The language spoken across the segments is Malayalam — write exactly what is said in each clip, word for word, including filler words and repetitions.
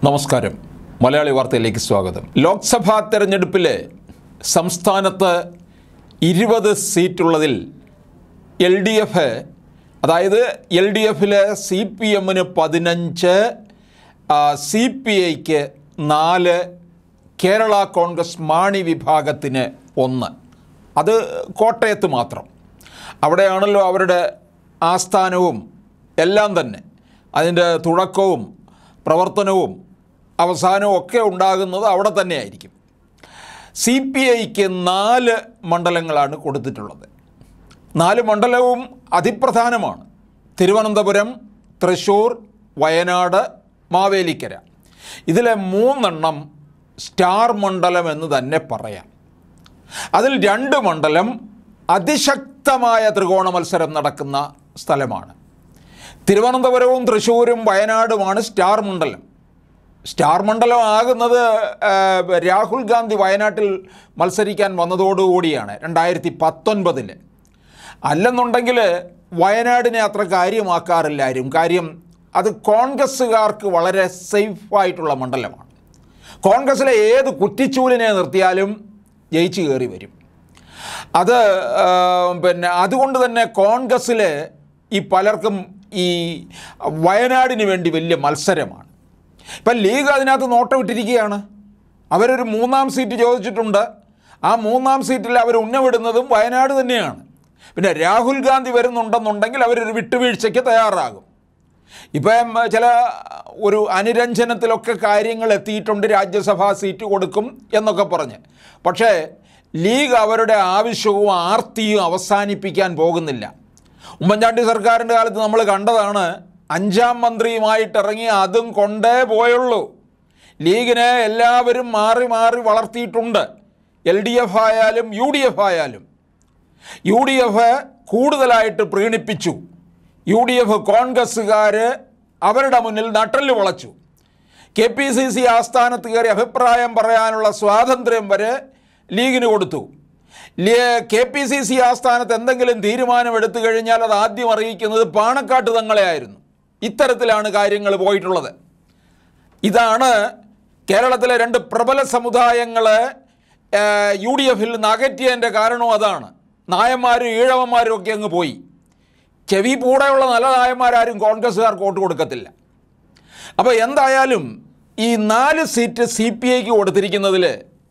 നമസ്കാരം. മലയാളി വാർത്തയിലേക്ക് സ്വാഗതം. ലോക്സഭാ തെരഞ്ഞെടുപ്പിലെ സംസ്ഥാനത്ത് ഇരുപത് സീറ്റുള്ളതിൽ എൽ ഡി എഫ് അതായത് എൽ ഡി എഫിലെ സി പി എമ്മിന് പതിനഞ്ച്, സി പി ഐക്ക് നാല്, കേരള കോൺഗ്രസ് മാണി വിഭാഗത്തിന് ഒന്ന്. അത് കോട്ടയത്ത് മാത്രം. അവിടെയാണല്ലോ അവരുടെ ആസ്ഥാനവും എല്ലാം തന്നെ. അതിൻ്റെ തുടക്കവും പ്രവർത്തനവും അവസാനവും ഒക്കെ ഉണ്ടാകുന്നത് അവിടെ തന്നെയായിരിക്കും. സി പി ഐക്ക് നാല് മണ്ഡലങ്ങളാണ് കൊടുത്തിട്ടുള്ളത്. നാല് മണ്ഡലവും അതിപ്രധാനമാണ്. തിരുവനന്തപുരം, തൃശ്ശൂർ, വയനാട്, മാവേലിക്കര. ഇതിലെ മൂന്നെണ്ണം സ്റ്റാർ മണ്ഡലം എന്ന് തന്നെ പറയാം. അതിൽ രണ്ട് മണ്ഡലം അതിശക്തമായ ത്രികോണ മത്സരം നടക്കുന്ന സ്ഥലമാണ്. തിരുവനന്തപുരവും തൃശ്ശൂരും വയനാടുമാണ് സ്റ്റാർ മണ്ഡലം. സ്റ്റാർ മണ്ഡലം ആകുന്നത് രാഹുൽ ഗാന്ധി വയനാട്ടിൽ മത്സരിക്കാൻ വന്നതോടുകൂടിയാണ്, രണ്ടായിരത്തി പത്തൊൻപതിൽ. അല്ലെന്നുണ്ടെങ്കിൽ വയനാടിനെ അത്ര കാര്യമാക്കാറില്ല ആരും. കാര്യം അത് കോൺഗ്രസ്സുകാർക്ക് വളരെ സേഫായിട്ടുള്ള മണ്ഡലമാണ്. കോൺഗ്രസ്സിലെ ഏത് കുറ്റിച്ചൂലിനെ നിർത്തിയാലും ജയിച്ചു കയറി വരും. അത് പിന്നെ അതുകൊണ്ട് തന്നെ കോൺഗ്രസ്സിൽ ഈ പലർക്കും ഈ വയനാടിന് വേണ്ടി വലിയ മത്സരമാണ്. ഇപ്പം ലീഗ് അതിനകത്ത് നോട്ടമിട്ടിരിക്കുകയാണ്. അവരൊരു മൂന്നാം സീറ്റ് ചോദിച്ചിട്ടുണ്ട്. ആ മൂന്നാം സീറ്റിൽ അവർ ഉന്നവിടുന്നതും വയനാട് തന്നെയാണ്. പിന്നെ രാഹുൽ ഗാന്ധി വരുന്നുണ്ടെന്നുണ്ടെങ്കിൽ അവരൊരു വിട്ടുവീഴ്ചയ്ക്ക് തയ്യാറാകും. ഇപ്പം ചില ഒരു അനുരഞ്ജനത്തിലൊക്കെ കാര്യങ്ങൾ എത്തിയിട്ടുണ്ട്, രാജ്യസഭാ സീറ്റ് കൊടുക്കും എന്നൊക്കെ പറഞ്ഞ്. പക്ഷേ ലീഗ് അവരുടെ ആവശ്യവും ആർത്തിയും അവസാനിപ്പിക്കാൻ പോകുന്നില്ല. ഉമ്മൻചാണ്ടി സർക്കാരിൻ്റെ കാലത്ത് നമ്മൾ കണ്ടതാണ്, അഞ്ചാം മന്ത്രിയുമായിട്ടിറങ്ങി അതും കൊണ്ടേ പോയുള്ളൂ. ലീഗിനെ എല്ലാവരും മാറി മാറി വളർത്തിയിട്ടുണ്ട്. എൽ ഡി എഫ് ആയാലും യു ഡി എഫ് ആയാലും. യു ഡി എഫ് കൂടുതലായിട്ട് പ്രീണിപ്പിച്ചു. യു ഡി എഫ് കോൺഗ്രസ്സുകാർ അവരുടെ മുന്നിൽ നട്ടെല്ല് വളച്ചു. കെ പി സി സി ആസ്ഥാനത്ത് കയറി അഭിപ്രായം പറയാനുള്ള സ്വാതന്ത്ര്യം വരെ ലീഗിന് കൊടുത്തു. കെ പി സി സി ആസ്ഥാനത്ത് എന്തെങ്കിലും തീരുമാനമെടുത്തു കഴിഞ്ഞാൽ അത് ആദ്യം അറിയിക്കുന്നത് പാണക്കാട്ട് തങ്ങളെ ആയിരുന്നു. ഇത്തരത്തിലാണ് കാര്യങ്ങൾ പോയിട്ടുള്ളത്. ഇതാണ് കേരളത്തിലെ രണ്ട് പ്രബല സമുദായങ്ങൾ യു ഡി എഫിൽ നിന്ന് അകറ്റിയതിൻ്റെ കാരണവും അതാണ്. നായന്മാരും ഈഴവന്മാരും ഒക്കെ അങ്ങ് പോയി. ചെവി കൂടെയുള്ള നല്ല നായന്മാരാരും കോൺഗ്രസ്സുകാർക്ക് വോട്ട് കൊടുക്കത്തില്ല. അപ്പോൾ എന്തായാലും ഈ നാല് സീറ്റ് സി പി ഐക്ക് കൊടുത്തിരിക്കുന്നതിൽ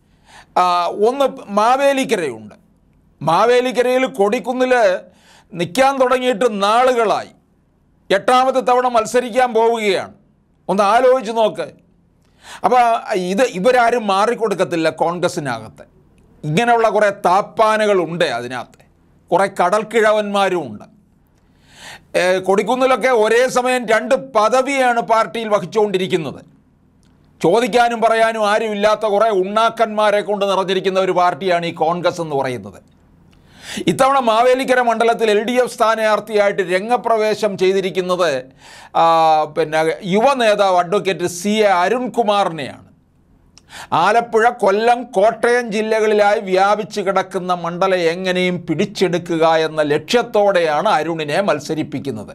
ഒന്ന് മാവേലിക്കരയുണ്ട്. മാവേലിക്കരയിൽ കൊടിക്കുന്നിൽ നിൽക്കാൻ തുടങ്ങിയിട്ട് നാളുകളായി. എട്ടാമത്തെ തവണ മത്സരിക്കാൻ പോവുകയാണ്. ഒന്ന് ആലോചിച്ച് നോക്ക്. അപ്പോൾ ഇത് ഇവരാരും മാറിക്കൊടുക്കത്തില്ല കോൺഗ്രസ്സിനകത്ത്. ഇങ്ങനെയുള്ള കുറേ താപ്പാനകളുണ്ട് അതിനകത്ത്. കുറേ കടൽക്കിഴവന്മാരും ഉണ്ട്. കൊടിക്കുന്നിലൊക്കെ ഒരേ സമയം രണ്ട് പദവിയാണ് പാർട്ടിയിൽ വഹിച്ചുകൊണ്ടിരിക്കുന്നത്. ചോദിക്കാനും പറയാനും ആരും ഇല്ലാത്ത കുറേ ഉണ്ണാക്കന്മാരെ കൊണ്ട് നിറഞ്ഞിരിക്കുന്ന ഒരു പാർട്ടിയാണ് ഈ കോൺഗ്രസ് എന്ന് പറയുന്നത്. ഇത്തവണ മാവേലിക്കര മണ്ഡലത്തിൽ എൽ ഡി എഫ് സ്ഥാനാർത്ഥിയായിട്ട് രംഗപ്രവേശം ചെയ്തിരിക്കുന്നത് പിന്നെ യുവ നേതാവ് അഡ്വക്കേറ്റ് സി എ അരുൺകുമാറിനെയാണ്. ആലപ്പുഴ, കൊല്ലം, കോട്ടയം ജില്ലകളിലായി വ്യാപിച്ചു കിടക്കുന്ന മണ്ഡലം എങ്ങനെയും പിടിച്ചെടുക്കുക എന്ന ലക്ഷ്യത്തോടെയാണ് അരുണിനെ മത്സരിപ്പിക്കുന്നത്.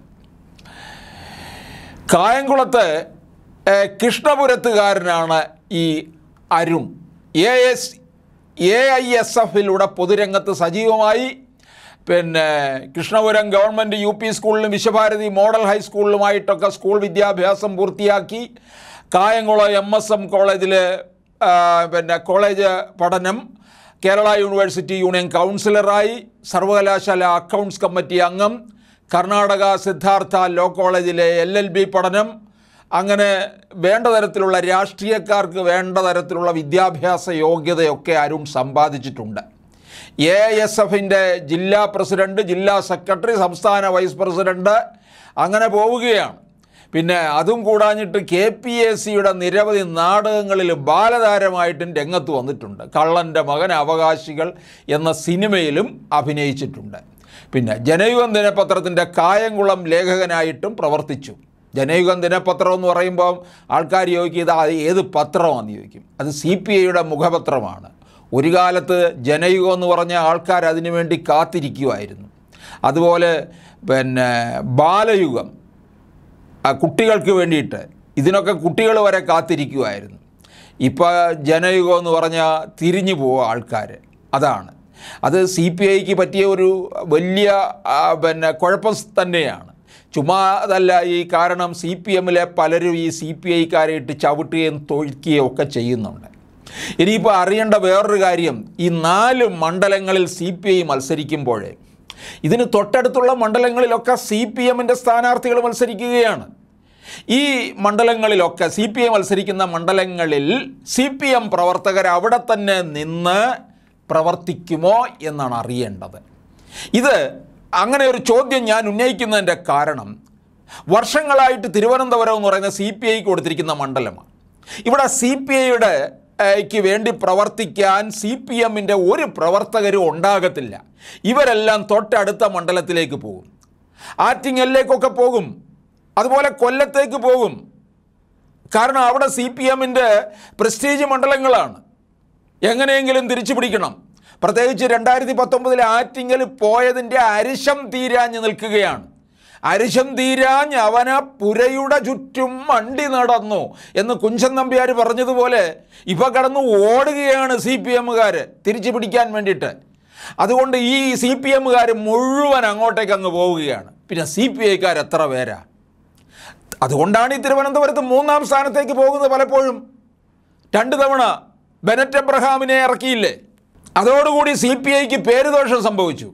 കായംകുളത്ത് കൃഷ്ണപുരത്തുകാരനാണ് ഈ Arun. A S A I S എഫിലൂടെ പൊതുരംഗത്ത് സജീവമായി. പിന്നെ കൃഷ്ണപുരം ഗവൺമെൻറ് യു പി സ്കൂളിലും വിശ്വഭാരതി മോഡൽ ഹൈസ്കൂളിലുമായിട്ടൊക്കെ സ്കൂൾ വിദ്യാഭ്യാസം പൂർത്തിയാക്കി. കായംകുളം എം എസ് എം കോളേജിൽ പിന്നെ കോളേജ് പഠനം, കേരള യൂണിവേഴ്സിറ്റി യൂണിയൻ കൗൺസിലറായി, സർവകലാശാല അക്കൗണ്ട്സ് കമ്മിറ്റി അംഗം, കർണാടക സിദ്ധാർത്ഥ ലോ കോളേജിലെ എൽ എൽ ബി പഠനം. അങ്ങനെ വേണ്ട തരത്തിലുള്ള രാഷ്ട്രീയക്കാർക്ക് വേണ്ട തരത്തിലുള്ള വിദ്യാഭ്യാസ യോഗ്യതയൊക്കെ അരുൺ സമ്പാദിച്ചിട്ടുണ്ട്. എ എസ് എഫിൻ്റെ ജില്ലാ പ്രസിഡൻറ്റ്, ജില്ലാ സെക്രട്ടറി, സംസ്ഥാന വൈസ് പ്രസിഡൻറ്റ്, അങ്ങനെ പോവുകയാണ്. പിന്നെ അതും കൂടാഞ്ഞിട്ട് കെ പി എ സിയുടെ നിരവധി നാടകങ്ങളിൽ ബാലതാരമായിട്ടും രംഗത്ത് വന്നിട്ടുണ്ട്. കള്ളൻ്റെ മകൻ, അവകാശികൾ എന്ന സിനിമയിലും അഭിനയിച്ചിട്ടുണ്ട്. പിന്നെ ജനയുഗം ദിനപത്രത്തിൻ്റെ കായംകുളം ലേഖകനായിട്ടും പ്രവർത്തിച്ചു. ജനയുഗം ദിനപത്രം എന്ന് പറയുമ്പോൾ ആൾക്കാർ ചോദിക്കുക അത് ഏത് പത്രമാണെന്ന് ചോദിക്കും. അത് സി പി ഐയുടെ മുഖപത്രമാണ്. ഒരു കാലത്ത് ജനയുഗം എന്ന് പറഞ്ഞ ആൾക്കാർ അതിനു വേണ്ടി കാത്തിരിക്കുമായിരുന്നു. അതുപോലെ പിന്നെ ബാലയുഗം കുട്ടികൾക്ക് വേണ്ടിയിട്ട് ഇതിനൊക്കെ കുട്ടികൾ വരെ കാത്തിരിക്കുമായിരുന്നു. ഇപ്പോൾ ജനയുഗം എന്ന് പറഞ്ഞാൽ തിരിഞ്ഞു പോവുക ആൾക്കാർ. അതാണ് അത് സി പി ഐക്ക് പറ്റിയ ഒരു വലിയ പിന്നെ കുഴപ്പം തന്നെയാണ്. ചുമ്മാ അതല്ല ഈ കാരണം സി പി എമ്മിലെ പലരും ഈ സി പി ഐക്കാരെ ഇട്ട് ചവിട്ടുകയും തൊഴിക്കുകയും ഒക്കെ ചെയ്യുന്നുണ്ട്. ഇനിയിപ്പോൾ അറിയേണ്ട വേറൊരു കാര്യം, ഈ നാല് മണ്ഡലങ്ങളിൽ സി പി ഐ മത്സരിക്കുമ്പോൾ ഇതിന് തൊട്ടടുത്തുള്ള മണ്ഡലങ്ങളിലൊക്കെ സി പി എമ്മിൻ്റെ സ്ഥാനാർത്ഥികൾ മത്സരിക്കുകയാണ്. ഈ മണ്ഡലങ്ങളിലൊക്കെ സി പി ഐ മത്സരിക്കുന്ന മണ്ഡലങ്ങളിൽ സി പി എം പ്രവർത്തകർ അവിടെ തന്നെ നിന്ന് പ്രവർത്തിക്കുമോ എന്നാണ് അറിയേണ്ടത്. ഇത് അങ്ങനെ ഒരു ചോദ്യം ഞാൻ ഉന്നയിക്കുന്നതിൻ്റെ കാരണം, വർഷങ്ങളായിട്ട് തിരുവനന്തപുരം എന്ന് പറയുന്ന സി പി ഐക്ക് കൊടുത്തിരിക്കുന്ന മണ്ഡലമാണ്. ഇവിടെ സി പി ഐയുടെ ക്ക് വേണ്ടി പ്രവർത്തിക്കാൻ സി പി എമ്മിൻ്റെ ഒരു പ്രവർത്തകരും ഉണ്ടാകത്തില്ല. ഇവരെല്ലാം തൊട്ടടുത്ത മണ്ഡലത്തിലേക്ക് പോകും. ആറ്റിങ്ങലിലേക്കൊക്കെ പോകും, അതുപോലെ കൊല്ലത്തേക്ക് പോകും. കാരണം അവിടെ സി പി എമ്മിൻ്റെ പ്രസ്റ്റീജ് മണ്ഡലങ്ങളാണ്. എങ്ങനെയെങ്കിലും തിരിച്ചു പിടിക്കണം. പ്രത്യേകിച്ച് രണ്ടായിരത്തി പത്തൊമ്പതിൽ ആറ്റിങ്ങൽ പോയതിൻ്റെ അരിശം തീരാഞ്ഞ് നിൽക്കുകയാണ്. അരിശം തീരാഞ്ഞ് അവന പുരയുടെ ചുറ്റും മണ്ടി നടന്നു എന്ന് കുഞ്ചൻ നമ്പ്യാർ പറഞ്ഞതുപോലെ ഇപ്പോൾ കടന്ന് ഓടുകയാണ് സി പി എമ്മുകാർ തിരിച്ചു പിടിക്കാൻ വേണ്ടിയിട്ട്. അതുകൊണ്ട് ഈ സി പി എമ്മുകാർ മുഴുവൻ അങ്ങോട്ടേക്ക് അങ്ങ് പോവുകയാണ്. പിന്നെ സി പി ഐക്കാർ എത്ര പേരാ? അതുകൊണ്ടാണ് ഈ തിരുവനന്തപുരത്ത് മൂന്നാം സ്ഥാനത്തേക്ക് പോകുന്നത്. പലപ്പോഴും രണ്ട് തവണ ബെനറ്റ് എബ്രഹാമിനെ ഇറക്കിയില്ലേ? അതോടുകൂടി സി പി ഐക്ക് പേരുദോഷം സംഭവിച്ചു.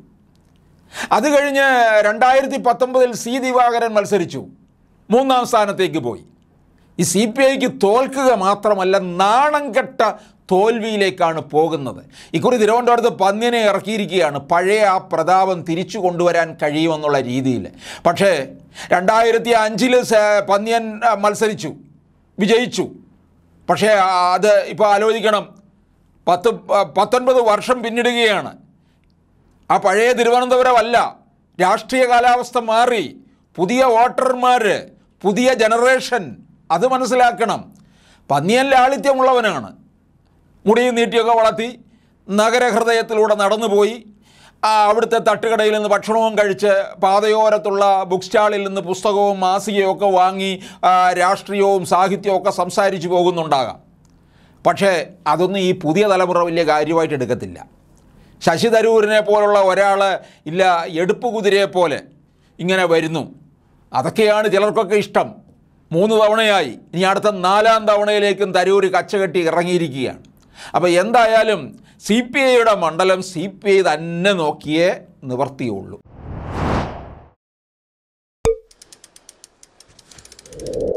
അത് കഴിഞ്ഞ് രണ്ടായിരത്തി പത്തൊമ്പതിൽ സി ദിവാകരൻ മത്സരിച്ചു, മൂന്നാം സ്ഥാനത്തേക്ക് പോയി. ഈ സി പി ഐക്ക് തോൽക്കുക മാത്രമല്ല, നാണം കെട്ട തോൽവിയിലേക്കാണ് പോകുന്നത്. ഇക്കുറി തിരുവനന്തപുരത്ത് പന്ന്യനെ ഇറക്കിയിരിക്കുകയാണ്, പഴയ ആ പ്രതാപം തിരിച്ചു കൊണ്ടുവരാൻ കഴിയുമെന്നുള്ള രീതിയിൽ. പക്ഷേ രണ്ടായിരത്തി അഞ്ചിൽ പന്ന്യൻ മത്സരിച്ചു, വിജയിച്ചു. പക്ഷേ അത് ഇപ്പോൾ ആലോചിക്കണം, പത്ത് പത്തൊൻപത് വർഷം പിന്നിടുകയാണ്. ആ പഴയ തിരുവനന്തപുരമല്ല, രാഷ്ട്രീയ കാലാവസ്ഥ മാറി, പുതിയ വോട്ടർമാർ, പുതിയ ജനറേഷൻ. അത് മനസ്സിലാക്കണം. പന്ന്യൻ ലാളിത്യമുള്ളവനാണ്. മുടിയും നീട്ടിയൊക്കെ വളർത്തി നഗരഹൃദയത്തിലൂടെ നടന്നുപോയി, അവിടുത്തെ തട്ടുകടയിൽ നിന്ന് ഭക്ഷണവും കഴിച്ച് പാതയോരത്തുള്ള ബുക്ക് സ്റ്റാളിൽ നിന്ന് പുസ്തകവും മാസികയും ഒക്കെ വാങ്ങി രാഷ്ട്രീയവും സാഹിത്യവും ഒക്കെ സംസാരിച്ചു പോകുന്നുണ്ടാകാം. പക്ഷേ അതൊന്നും ഈ പുതിയ തലമുറ വലിയ കാര്യമായിട്ട് എടുക്കത്തില്ല. ശശി തരൂരിനെ പോലുള്ള ഒരാൾ ഇല്ല, എടുപ്പ് കുതിരയെ പോലെ ഇങ്ങനെ വരുന്നു. അതൊക്കെയാണ് ചിലർക്കൊക്കെ ഇഷ്ടം. മൂന്ന് തവണയായി, ഇനി അടുത്ത നാലാം തവണയിലേക്കും തരൂർ കച്ചകെട്ടി ഇറങ്ങിയിരിക്കുകയാണ്. അപ്പോൾ എന്തായാലും സി പി ഐയുടെ മണ്ഡലം സി പി ഐ തന്നെ നോക്കിയേ നിവർത്തിയുള്ളൂ.